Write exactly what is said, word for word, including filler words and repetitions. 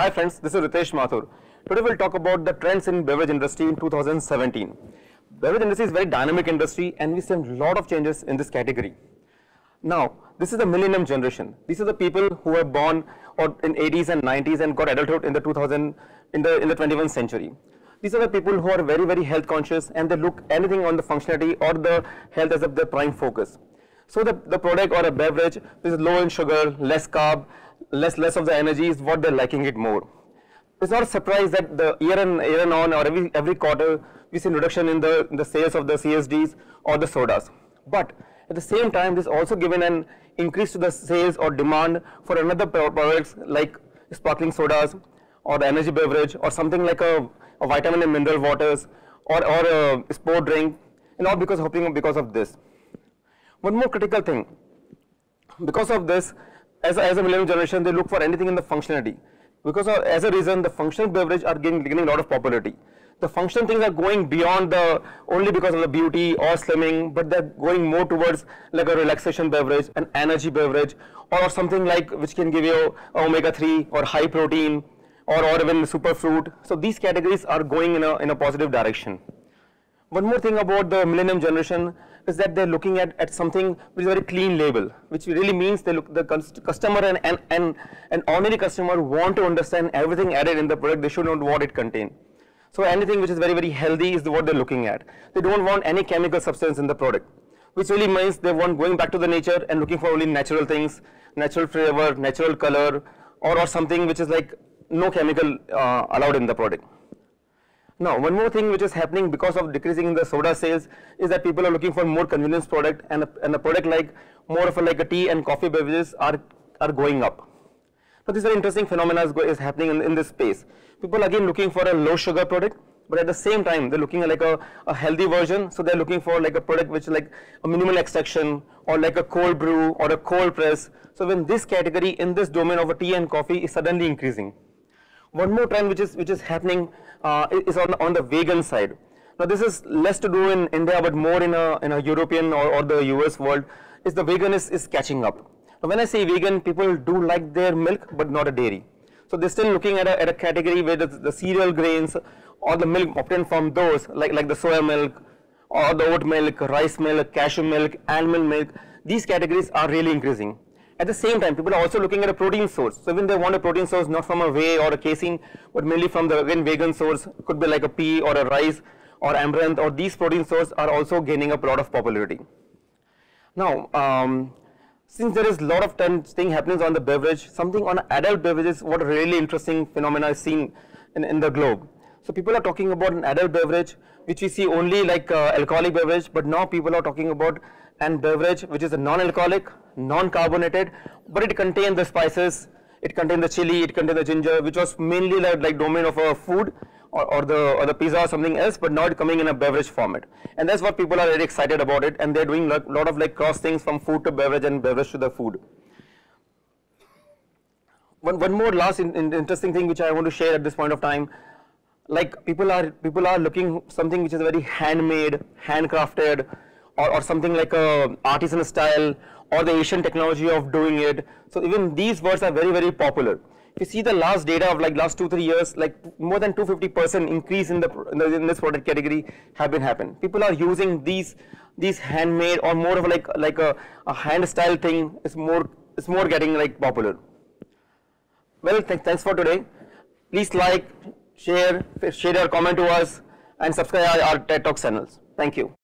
Hi friends, this is Ritesh Mathur. Today we'll talk about the trends in beverage industry in two thousand seventeen. Beverage industry is a very dynamic industry and we see a lot of changes in this category. Now, this is the millennium generation. These are the people who were born or in eighties and nineties and got adulthood in the two thousand in the in the twenty-first century. These are the people who are very very health conscious and they look anything on the functionality or the health as of their prime focus. So the, the product or a beverage is low in sugar, less carb, less less of the energy is what they're liking it more. It's not a surprise that the year and year and on or every every quarter we see reduction in the in the sales of the C S Ds or the sodas. But at the same time, this also given an increase to the sales or demand for another products like sparkling sodas or the energy beverage or something like a, a vitamin and mineral waters or or a sport drink, and all because hoping because of this. One more critical thing, because of this, as a, as a millennial generation, they look for anything in the functionality. Because of, as a reason, the functional beverage are getting, getting a lot of popularity. The functional things are going beyond the only because of the beauty or slimming, but they're going more towards like a relaxation beverage, an energy beverage, or something like which can give you omega three or high protein, or, or even superfruit. So these categories are going in a in a positive direction. One more thing about the millennium generation is that they're looking at, at something which is a very clean label, which really means they look the customer and, and, and an ordinary customer want to understand everything added in the product. They should know what it contains. So anything which is very, very healthy is what they're looking at. They don't want any chemical substance in the product, which really means they want going back to the nature and looking for only natural things, natural flavor, natural color, or, or something which is like no chemical uh, allowed in the product. Now, one more thing which is happening because of decreasing in the soda sales is that people are looking for more convenience product, and a, and a product like more of a, like a tea and coffee beverages are, are going up. Now, this is an interesting phenomenon is, is happening in, in this space. People are again looking for a low sugar product, but at the same time, they're looking at like a, a healthy version. So they're looking for like a product which is like a minimal extraction or like a cold brew or a cold press. So when this category in this domain of a tea and coffee is suddenly increasing. One more trend which is which is happening uh, is on on the vegan side. Now this is less to do in India, but more in a in a European or, or the U S world. Is the vegan is, is catching up. Now when I say vegan, people do like their milk, but not a dairy. So they're still looking at a at a category where the, the cereal grains or the milk obtained from those, like like the soya milk or the oat milk, rice milk, cashew milk, almond milk. These categories are really increasing. At the same time, people are also looking at a protein source. So when they want a protein source, not from a whey or a casein, but mainly from the again vegan source, could be like a pea or a rice or amaranth, or these protein sources are also gaining up a lot of popularity. Now, um, since there is a lot of thing happening on the beverage, something on adult beverages, what a really interesting phenomena is seen in, in the globe. So people are talking about an adult beverage, which we see only like uh, alcoholic beverage, but now people are talking about an beverage which is a non-alcoholic, non-carbonated, but it contains the spices, it contains the chili, it contains the ginger, which was mainly like, like domain of a food or, or the or the pizza or something else, but now it's coming in a beverage format. And that's what people are very excited about it, and they're doing a lot of like cross things from food to beverage and beverage to the food. One, one more last in, in interesting thing which I want to share at this point of time. Like people are people are looking something which is very handmade, handcrafted, or, or something like a artisan style, or the Asian technology of doing it. So even these words are very very popular. If you see the last data of like last two three years, like more than two hundred fifty percent increase in the, in the in this product category have been happen. People are using these these handmade or more of like like a, a hand style thing is more is more getting like popular. Well, th thanks for today. Please like, share, share your comment to us, and subscribe our, our TED Talk channels. Thank you.